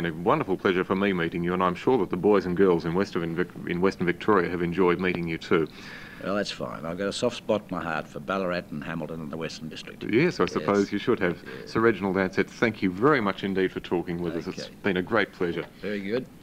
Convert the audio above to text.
been a wonderful pleasure for me meeting you, and I'm sure that the boys and girls in Western Victoria have enjoyed meeting you too. Well, that's fine. I've got a soft spot in my heart for Ballarat and Hamilton and the Western District. Yes, I suppose you should have. Sir Reginald Ansett, thank you very much indeed for talking with us. It's been a great pleasure. Very good.